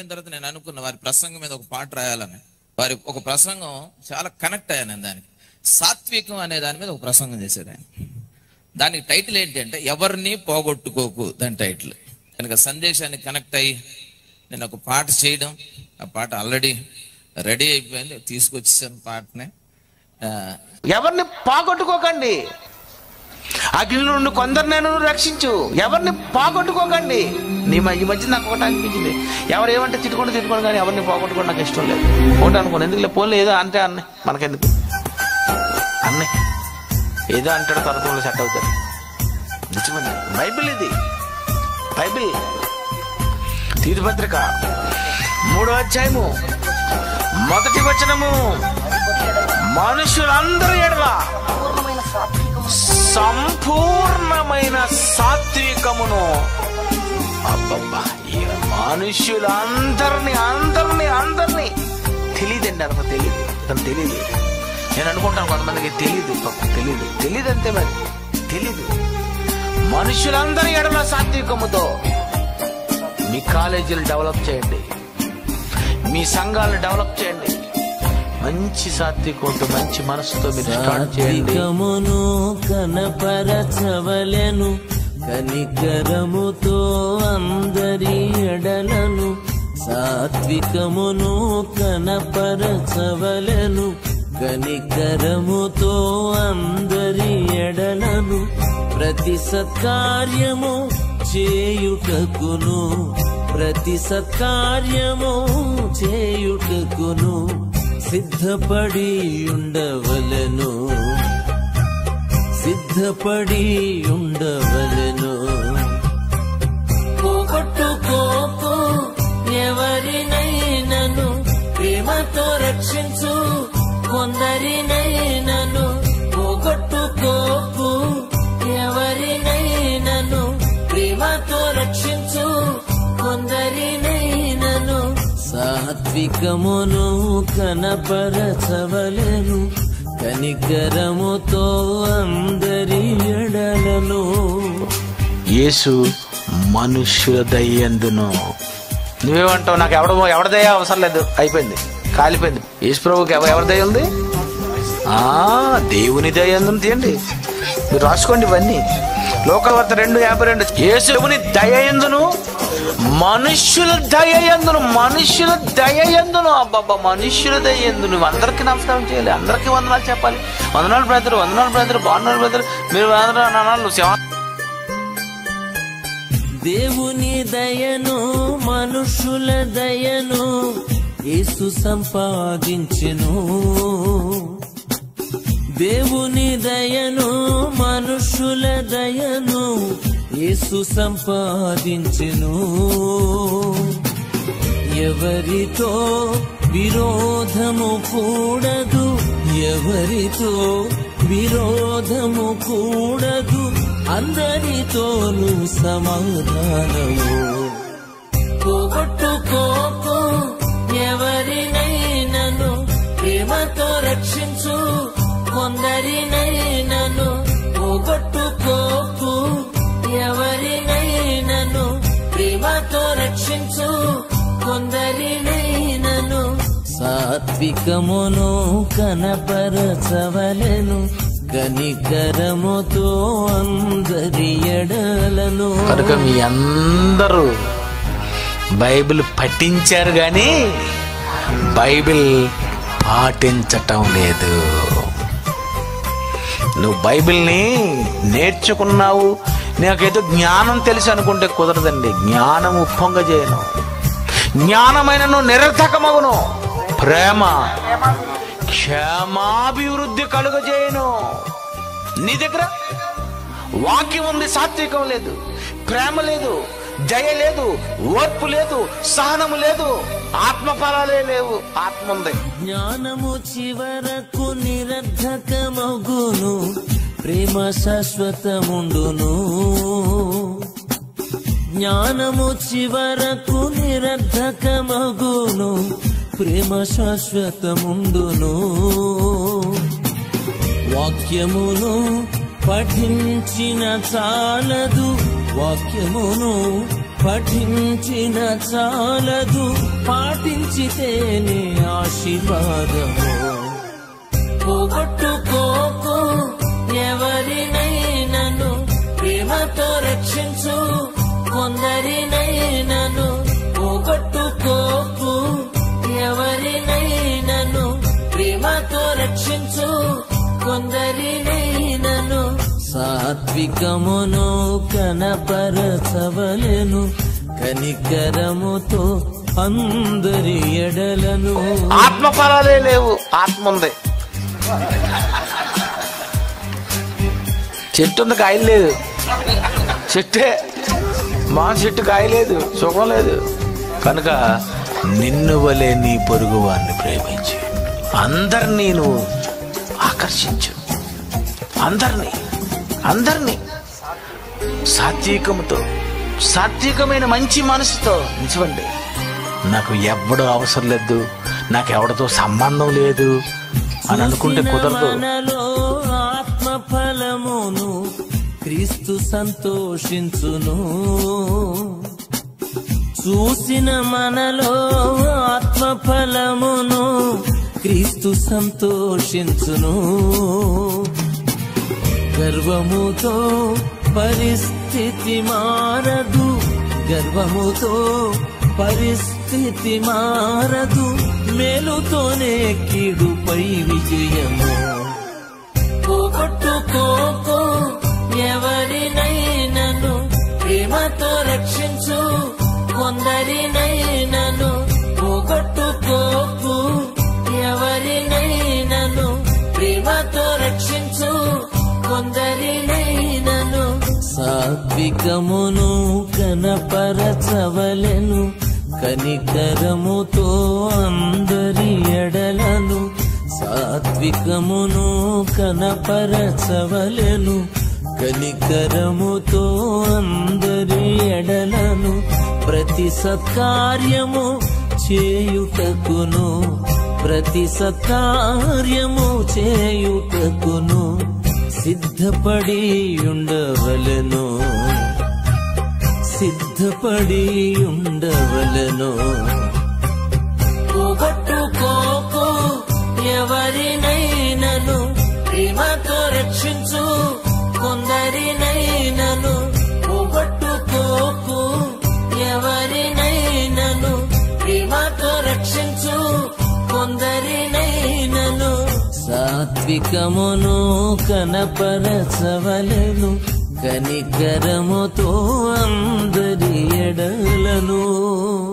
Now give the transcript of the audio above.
అయిపోయిన తర్వాత నేను అనుకున్న వారి ప్రసంగం మీద ఒక పాట రాయాలని. వారి ఒక ప్రసంగం చాలా కనెక్ట్ అయ్యాను నేను దానికి. సాత్వికం అనే దాని మీద ఒక ప్రసంగం చేశాడు ఆయన. దానికి టైటిల్ ఏంటి అంటే ఎవరిని పోగొట్టుకోకు, దాని టైటిల్. కనుక సందేశాన్ని కనెక్ట్ అయ్యి నేను ఒక పాట చేయడం, ఆ పాట ఆల్రెడీ రెడీ అయిపోయింది, తీసుకొచ్చేసాను పాటని. ఎవరిని పోగొట్టుకోకండి, అగ్ని నుండి కొందరినైనా రక్షించు, ఎవరిని పోగొట్టుకోకండి. ఈ మధ్య నాకు ఒకటి అనిపించింది, ఎవరు ఏమంటే తిట్టుకోండి కానీ ఎవరిని పోగొట్టుకోండి నాకు ఇష్టం లేదు. ఒకటి అనుకోండి, ఎందుకు పోలే ఏదో అంటే అన్నీ మనకెందుకు, అన్నీ ఏదో అంటాడు తరగతిలో సెట్ అవుతాడు. నిజమండి, బైబిల్ ఇది, బైబిల్ తీతుపత్రిక 3వ అధ్యాయము 1వ వచనము, మనుషులందరూ ఎడల సంపూర్ణమైన సాత్వికమును. అబ్బబ్బా, ఈ మనుషులందరినీ అందరినీ తెలియదండి, అర్థం తెలియదు, అతను తెలియదు. నేను అనుకుంటాను కొంతమందికి తెలియదు అంతే, మరి తెలీదు. మనుషులందరి ఎడల సాత్వికముతో మీ కాలేజీలు డెవలప్ చేయండి, మీ సంఘాలను డెవలప్ చేయండి. మంచి సాత్వికంతో మంచి మనసుతో మీరు స్టార్ట్ చేయండి. సాత్వికమును కనపరచవలెను, కనికరముతో అందరి ఎడలను. సాత్వికమును కనపరచవలెను, కనికరముతో అందరి ఎడలను. ప్రతి సత్కార్యము చేయుటకును, ప్రతి సత్కార్యము చేయుటకును సిద్ధపడి ఉండవలెను, సిద్ధపడి ఉండవలెను. పోగొట్టుకోకు ఎవరినైనను, ప్రేమతో రక్షించు కొందరినైనను. పోగొట్టుకోకు ఎవరినైనను, ప్రేమతో రక్షించు కొందరినైనను. సాత్వికమును కనపరచవలెను, కనికరముతో అందరి ఎడలను. యేసు మనుష్యుల దయ్యందును. నువ్వేమంటావు, నాకు ఎవరి దయ అవసరం లేదు, అయిపోయింది, కాలిపోయింది. యేసు ప్రభుకి ఎవరి దయ ఉంది? దేవుని దయ్యందును. తీయండి, మీరు రాసుకోండి ఇవన్నీ. లోకవార్త 2:52. యేసుని దయయందును మనుష్యుల దయయందును, మనుష్యుల దయయందును. అబ్బాబ్బా, మనుష్యుల దయయందు. నువ్వు అందరికీ నమస్కారం చేయాలి, అందరికీ వందనాలు చెప్పాలి. వందనాలు బ్రదర్, బాగున్నారు బ్రదర్, మీరు అనాలు. దేవుని దయను మనుషుల దయను యేసు సంపాదించెను. దేవుని దయను మనుషుల దయను యేసు సంపాదించెను. ఎవరితో విరోధము కూడదు, ఎవరితో విరోధము కూడదు, అందరితోనూ సమాధానము. పోగొట్టుకోకు ఎవరినైనను, ప్రేమతో రక్షించు కొందరినైనను. పోగొట్టుకోకు ఎవరినైనను, ప్రేమతో రక్షించు కొందరినైనను. సాత్వికమును కనపరచవలెను, కనికరముతో అందరి ఎడలను. కనుక మీ అందరూ బైబిల్ పఠించారు కానీ బైబిల్ పాటించటం లేదు. నువ్వు బైబిల్ని నేర్చుకున్నావు, నాకేదో జ్ఞానం తెలుసు అనుకుంటే కుదరదండి. జ్ఞానం ఉప్పొంగజేయను, జ్ఞానమైనను నిరర్థకమగును, ప్రేమ క్షేమాభివృద్ధి కలుగజేయను. నీ దగ్గర వాక్యం ఉంది, సాత్వికం లేదు, ప్రేమ లేదు, దయ లేదు, ఓర్పు లేదు, సహనము లేదు, ఆత్మఫలాలే లేవు. ఆత్మ ఉంది. జ్ఞానము చివరకు నిరర్థకమగును, ప్రేమ శాశ్వతముండును. జ్ఞానము చివరకు నిరర్థకమగును, ప్రేమ శాశ్వతముండును. వాక్యమును పఠించిన చాలదు, వాక్యమును పఠించిన చాలదు, పాటించితేనే ఆశీర్వాదము. పోగొట్టుకోకు ఎవరినైనను, ప్రేమతో రక్షించు కొందరినైనను. పోగొట్టుకోకు ఎవరినైనను, ప్రేమతో రక్షించు కొందరినైనను. సాత్వికమును కనపరచవలెను, కనికరముతో అందరి ఎడలను. ఆత్మఫలాలే లేవు, ఆత్మ ఉంది. చెట్టు ఉంది, కాయలు లేదు. చెట్టే చెట్టు కాయ లేదు, సుఖం లేదు. కనుక నిన్ను వలె నీ పొరుగు వారిని ప్రేమించి అందరినీ నువ్వు ఆకర్షించు. అందరినీ సాత్వికముతో, సాత్వికమైన మంచి మనసుతో ఉంచండి. నాకు ఎవ్వడూ అవసరం లేదు, నాకు ఎవరితో సంబంధం లేదు అని అనుకుంటే కుదరదు. మనలో ఆత్మ ఫలమును క్రీస్తు సంతోషించును. చూసిన మనలో ఆత్మ ఫలమును క్రీస్తు సంతోషించును. గర్వముతో పరిస్థితి మారదు, గర్వముతో పరిస్థితి మారదు. మేలుతోనే కీడుపై విజయము. పోగొట్టుకోకు ఎవరినైనను, ప్రేమతో రక్షించు కొందరినైనను. పోగొట్టుకోకు ఎవరినైనను, ప్రేమతో రక్షించు కొందరినైనను. సాత్వికమును కనపరచవలెను, కనికరముతో అందరి ఎడలను. సాత్వికమును కనపరచవలెను, కనికరముతో అందరి ఎడలను. ప్రతి సత్కార్యము చేయుటకును, ప్రతి సత్కార్యము చేయుటకును సిద్ధపడి ఉండవలెను, సిద్ధపడి ఉండవలెను. పోగొట్టుకోకు ఎవరినైనను, ప్రేమతో రక్షించు కొందరినైనను. పోగొట్టుకోకు ఎవరినైనను, ప్రేమతో రక్షించు కొందరినైనను. సాత్వికమును కనపరచవలెను, కనికరముతో అందరి ఎడలను.